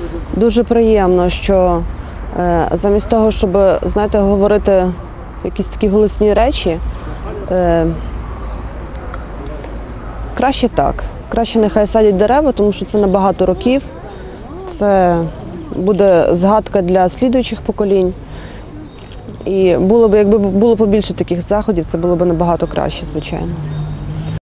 Дуже приємно, що замість того, щоб, знаєте, говорити якісь такі голосні речі, краще так. Краще нехай садять дерева, тому що це на багато років. Це буде згадка для слідуючих поколінь. І було б, якби було побільше таких заходів, це було б набагато краще, звичайно.